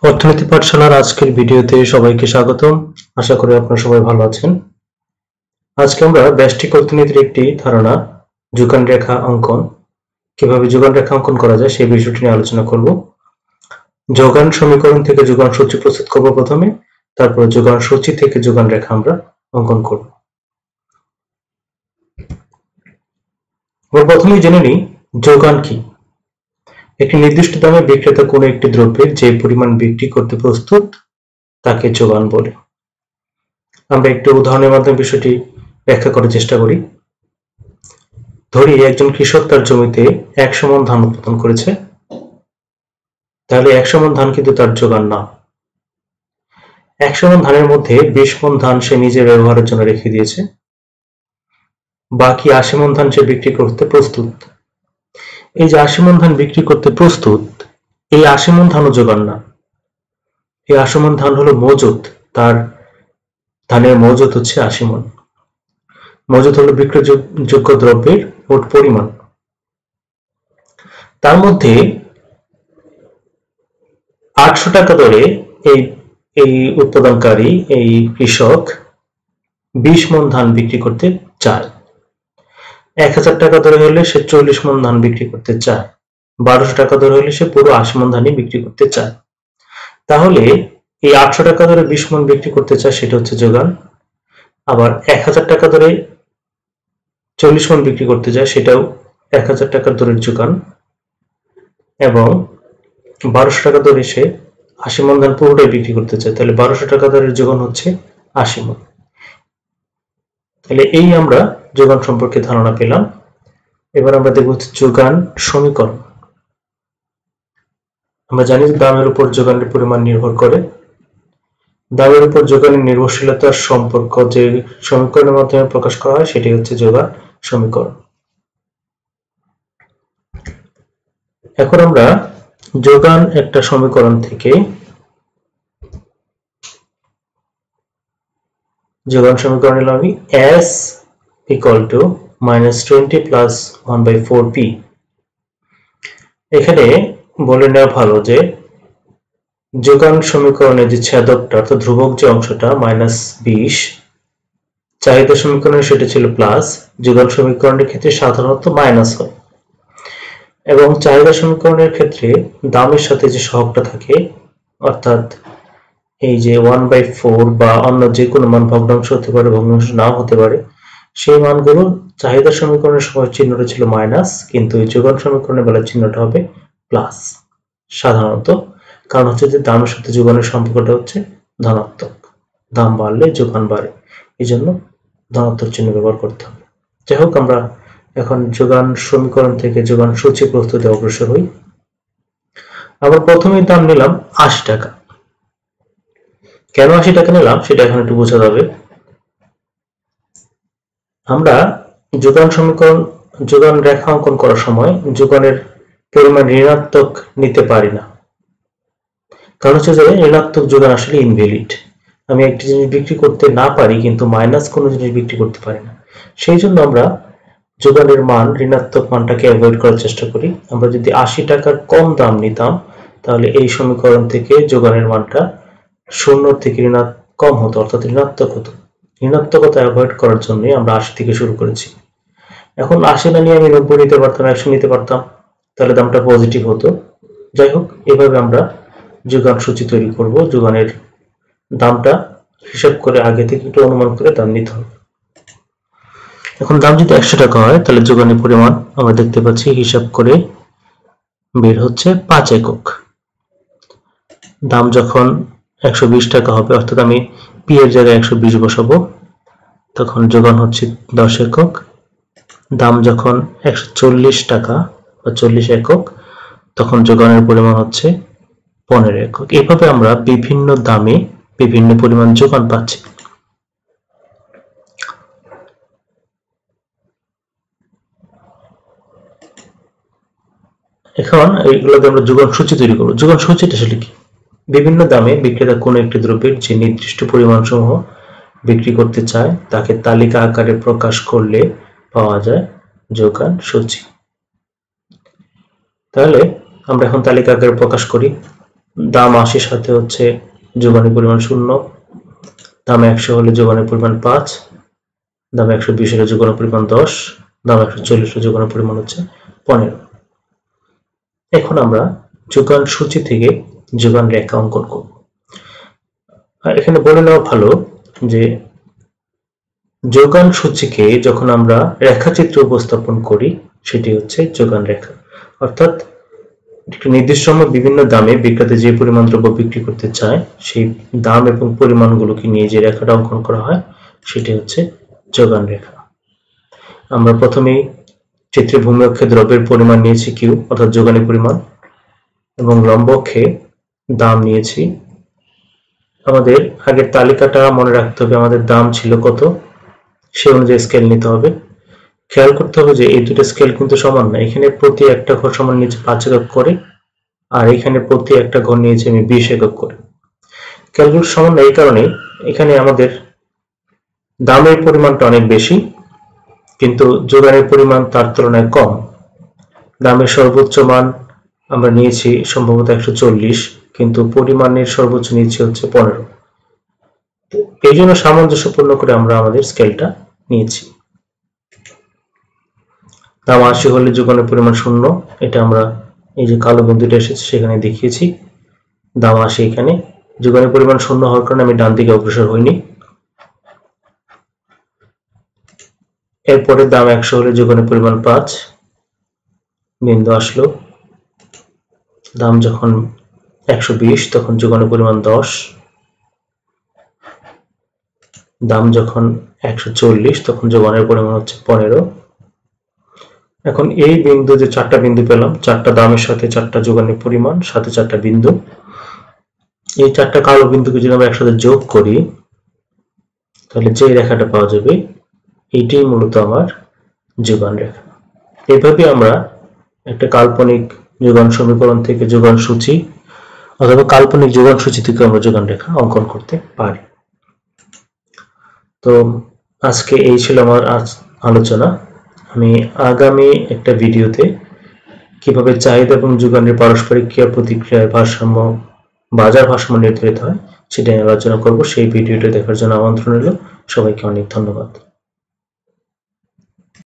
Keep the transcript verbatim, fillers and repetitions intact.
অর্থনীতি পাঠশালার আজকের ভিডিওতে সবাইকে স্বাগতম। আশা করি আপনারা সবাই ভালো আছেন। আজকে আমরা ব্যষ্টিক অর্থনীতির একটি ধারণা যোগান রেখা অঙ্কন, কিভাবে যোগান রেখা অঙ্কন করা যায় সেই বিষয়টি নিয়ে আলোচনা করব। যোগান সমীকরণ থেকে যোগান সূচি প্রস্তুত করব প্রথমে, তারপর যোগান সূচি থেকে যোগান রেখা আমরা অঙ্কন করব। আমরা প্রথমেই জেনে নিই যোগান কি। একটি নির্দিষ্ট দামে বিক্রেতা কোনো একটি দ্রব্যের যে পরিমাণ বিক্রি করতে প্রস্তুত তাকে যোগান বলে। আমরা একটি উদাহরণের মাধ্যমে বিষয়টি ব্যাখ্যা করার চেষ্টা করি। ধরি একজন কৃষক তার জমিতে একশো মণ ধান উৎপাদন করেছে, তাহলে একশো মণ ধান কিন্তু তার যোগান না। একশো মণ ধানের মধ্যে বিশ মণ ধান সে নিজের ব্যবহারের জন্য রেখে দিয়েছে, বাকি আশি মণ ধান সে বিক্রি করতে প্রস্তুত। এই যে আশি মণ ধান বিক্রি করতে প্রস্তুত, এই আশি মণ ধানও যোগান না। এই আশি মণ ধান হলো মজুত, তার ধানের মজুত হচ্ছে আশি মণ। মজুত হলো বিক্রয়যোগ্য দ্রব্যের মোট পরিমাণ। তার মধ্যে আটশো টাকা দরে এই এই উৎপাদনকারী এই কৃষক বিশ মণ ধান বিক্রি করতে চায়। এক হাজার টাকা দরে হলে সে চল্লিশ মণ ধান বিক্রি করতে চায়। বারোশো টাকা দরে হলে সে পুরো আশি মণ ধানই বিক্রি করতে চায়। তাহলে এই আটশো টাকা দরে বিশ মণ বিক্রি করতে চায়, সেটা হচ্ছে যোগান। আবার এক হাজার টাকা দরে চল্লিশ মণ বিক্রি করতে যায়, সেটাও এক হাজার টাকার দরের যোগান। এবং বারোশো টাকা দরে সে আশি মণ ধান পুরোটাই বিক্রি করতে চায়, তাহলে বারোশো টাকা দরের যোগান হচ্ছে আশি মণ। তাহলে এই আমরা যোগান সম্পর্কে ধারণা পেলাম। এবার আমরা দেখব যোগান সমীকরণ। আমরা জানি যে দামের উপর যোগানের পরিমাণ নির্ভর করে। দামের উপর যোগানের নির্ভরশীলতার সম্পর্ক যে সমীকরণের মাধ্যমে প্রকাশ করা হয় সেটি হচ্ছে যোগান সমীকরণ। এখন আমরা যোগান একটা সমীকরণ থেকে যোগান সমীকরণ নিলাম আমি S equal to minus twenty plus one by four p। এখানে বলে নেওয়া ভালো যে যোগান সমীকরণের যে ছেদকটা অর্থাৎ ধ্রুবক যে অংশটা মাইনাস বিশ, চাহিদা সমীকরণে সেটা ছিল প্লাস। যোগান সমীকরণের ক্ষেত্রে সাধারণত মাইনাস হয়, এবং চাহিদা সমীকরণের ক্ষেত্রে দামের সাথে যে সহগটা থাকে অর্থাৎ এই যে ওয়ান বাই ফোর বা অন্য যে কোনো মান ভগ্নাংশ হতে পারে, ভগ্নাংশ নাও হতে পারে, সেই মানগুলো চাহিদা সমীকরণের সময় চিহ্নটা ছিল মাইনাস, কিন্তু এই যোগান সমীকরণের বেলায় চিহ্নটা হবে প্লাস সাধারণত। কারণ হচ্ছে যে দামের সাথে যোগানের সম্পর্কটা হচ্ছে ধনাত্মক, দাম বাড়লে যোগান বাড়ে, এই জন্য ধনাত্মক চিহ্ন ব্যবহার করতে হবে। যাই হোক, আমরা এখন যোগান সমীকরণ থেকে যোগান সূচি প্রস্তুতে অগ্রসর হই। আমরা প্রথমেই দাম নিলাম আশি টাকা। কেন আশি টাকা নিলাম সেটা এখন একটু বোঝা যাবে। আমরা যোগান সমীকরণ যোগান রেখা অঙ্কন করার সময় যোগানের পরিমাণ ঋণাত্মক নিতে পারি না, কারণ হচ্ছে যে ঋণাত্মক যোগান আসলে ইনভ্যালিড। আমি একটি জিনিস বিক্রি করতে না পারি কিন্তু মাইনাস কোনো জিনিস বিক্রি করতে পারি না। সেই জন্য আমরা যোগানের মান ঋণাত্মক মানটাকে অ্যাভয়েড করার চেষ্টা করি। আমরা যদি আশি টাকার কম দাম নিতাম তাহলে এই সমীকরণ থেকে যোগানের মানটা শূন্য থেকে ঋণাত্মক কম হতো, অর্থাৎ ঋণাত্মক হতো। ঋণাত্মকতা অ্যাভয়েড করার জন্য আমরা আশি থেকে শুরু করেছি। এখন আশি না নিয়ে আমি নব্বই নিতে পারতাম, একশো নিতে পারতাম, তাহলে দামটা পজিটিভ হতো। যাই হোক, এভাবে আমরা যোগান সূচি তৈরি করব। যোগানের দামটা হিসাব করে আগে থেকে একটু অনুমান করে দাম নিতে হবে। এখন দাম যদি একশো টাকা হয় তাহলে যোগানের পরিমাণ আমরা দেখতে পাচ্ছি হিসাব করে বের হচ্ছে পাঁচ একক। দাম যখন একশো বিশ টাকা হবে, অর্থাৎ আমি পি এর জায়গায় একশো বিশ বসাবো, তখন যোগান হচ্ছে দশ একক। দাম যখন একশো চল্লিশ টাকা বা চল্লিশ একক, তখন যোগানের পরিমাণ হচ্ছে পনেরো একক। এভাবে আমরা বিভিন্ন দামে বিভিন্ন পরিমাণ যোগান পাচ্ছি। এখন এইগুলোতে আমরা যোগান সূচি তৈরি করবো। যোগান সূচিটা আসলে কি? বিভিন্ন দামে বিক্রেতা কোনো একটি দ্রব্যের যে নির্দিষ্ট পরিমাণ সমূহ বিক্রি করতে চায় তাকে তালিকা আকারে প্রকাশ করলে পাওয়া যায় যোগান সূচি। তাহলে আমরা এখন তালিকা আকারে প্রকাশ করি। দাম আশির সাথে হচ্ছে যোগানের পরিমাণ শূন্য, দাম একশো হলে যোগানের পরিমাণ পাঁচ, দাম একশো বিশ হলে যোগানের পরিমাণ দশ, দাম একশো চল্লিশ হলে যোগানের পরিমাণ হচ্ছে পনেরো। এখন আমরা যোগান সূচি থেকে যোগান রেখা অঙ্কন করব। এখানে বলে নেওয়া ভালো যে যোগান সূচিকে যখন আমরা রেখাচিত্র উপস্থাপন করি সেটি হচ্ছে যোগান রেখা। অর্থাৎ একটি নির্দিষ্ট সময় বিভিন্ন দামে বিক্রেতা যে পরিমাণ দ্রব্য বিক্রি করতে চায় সেই দাম এবং পরিমাণগুলোকে নিয়ে যে রেখাটা অঙ্কন করা হয় সেটি হচ্ছে যোগান রেখা। আমরা প্রথমেই চিত্রে ভূমি অক্ষে দ্রব্যের পরিমাণ নিয়েছি কিউ অর্থাৎ যোগানের পরিমাণ, এবং লম্ব অক্ষে দাম নিয়েছি। আমাদের আগের তালিকাটা মনে রাখতে হবে, আমাদের দাম ছিল কত সে অনুযায়ী স্কেল নিতে হবে। খেয়াল করতে হবে যে এই দুটো স্কেল কিন্তু সমান না, এখানে প্রতি একটা ঘর সমান নিয়েছে পাঁচ একক করে, আর এখানে প্রতি একটা ঘর নিয়েছে আমি বিশ একক করে। ক্যালকুলেট সমান না এই কারণে এখানে আমাদের দামের পরিমাণটা অনেক বেশি কিন্তু যোগানের পরিমাণ তার তুলনায় কম। দামের সর্বোচ্চ মান আমরা নিয়েছি সম্ভবত একশো চল্লিশ, কিন্তু পরিমাণের সর্বোচ্চ নিয়েছি হচ্ছে পনেরো। এই জন্য সামঞ্জস্যপূর্ণ করে আমরা আমাদের স্কেলটা নিয়েছি। দাম আশি হলে যোগানের পরিমাণ শূন্য, এটা আমরা এই যে কালো বিন্দুটা এসেছে সেখানে দেখিয়েছি। দাম আশি, এখানে যোগানের পরিমাণ শূন্য হওয়ার কারণে আমি ডান দিকে অগ্রসর হইনি। এরপরে দাম একশো হলে যোগানের পরিমাণ পাঁচ, বিন্দু আসলো। দাম যখন একশো বিশ তখন যোগানের পরিমাণ দশ, দাম যখন একশো চল্লিশ তখন যোগানের পরিমাণ হচ্ছে পনেরো। এখন এই বিন্দু যে চারটা বিন্দু পেলাম, চারটা দামের সাথে চারটা যোগানের পরিমাণ সাথে চারটা বিন্দু, এই চারটা কালো বিন্দুকে যদি আমরা একসাথে যোগ করি তাহলে যে রেখাটা পাওয়া যাবে এইটাই মূলত আমার যোগান রেখা। এভাবে আমরা একটা কাল্পনিক যোগান সমীকরণ থেকে যোগান সূচি অথবা কাল্পনিক যোগান সূচি থেকে আমরা যোগান রেখা অঙ্কন করতে পারি। তো আজকে এই ছিল আমার আজ আলোচনা। আমি আগামী একটা ভিডিওতে কিভাবে চাহিদা এবং যোগানের পারস্পরিক ক্রিয়া প্রতিক্রিয়ার ভারসাম্য বাজার ভারসাম্য নির্ধারিত হয় সেটা নিয়ে আলোচনা করব। সেই ভিডিওটা দেখার জন্য আমন্ত্রণ রইল। সবাইকে অনেক ধন্যবাদ।